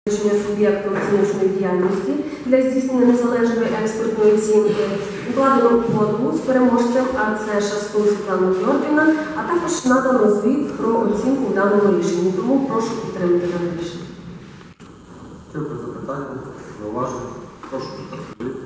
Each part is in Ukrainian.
Суб'єкту оціночної діяльності для здійснення незалежної експертної оцінки, укладено угоду з переможцем, а це Шастун Світлана Георгіївна, а також надано звіт про оцінку в даному рішенні. Тому прошу підтримати дане рішення. Дякую за питання. Зауваження. Прошу підтримати.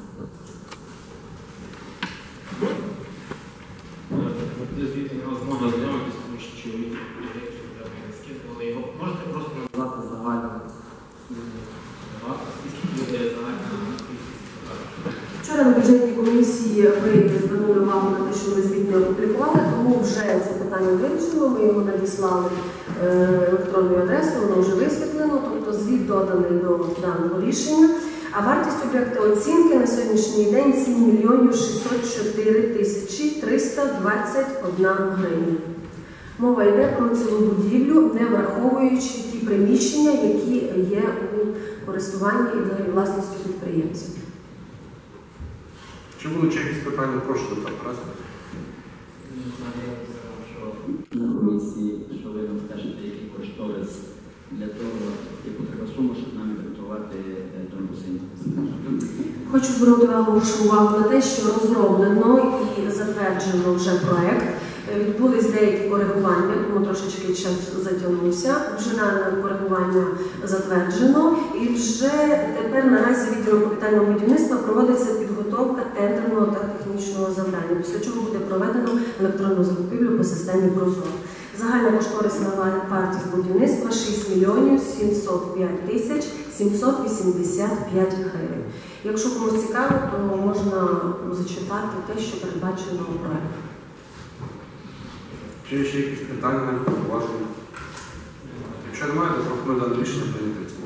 Звідти не можна ознайомитися, тому що чоловік скидували його. Можете просто назвати загальну вартість, скільки буде загальна кількість? Вчора на бюджетній комісії ви звернули увагу на те, що ми звіт не опублікували, тому вже це питання вирішено, ми його надіслали електронною адресою, воно вже висвітлено, тобто звіт доданий до даного рішення. А вартість об'єкта оцінки на сьогоднішній день 7 мільйонів 604 тисячі 321 гривня. Мова йде про цілу будівлю, не враховуючи ті приміщення, які є у користуванні і власністю підприємців. Чи будуть якісь питання? Прошу депутат Тарас. На комісії, що ви нам скажете, який кошторис для того, яку треба суму, щоб нам підготувати тромбосин. Хочу звернути вашу увагу на те, що розроблено і затверджено вже проєкт. Відбулись деякі коригування, тому трошечки час затягнувся. Вже дане коригування затверджено і вже тепер наразі відділом капітального будівництва проводиться підготовка тендерного та технічного завдання, після чого буде проведено електронну закупівлю по системі ProZorro. Загальна кошторисна вартість будівництва 6 мільйонів 705 тисяч 785 гривень. Якщо комусь цікаво, то можна зачитати те, що передбачено у проєкті. Чи є ще якісь питання, уваження? Якщо немає, то пропоную дане рішення прийняти.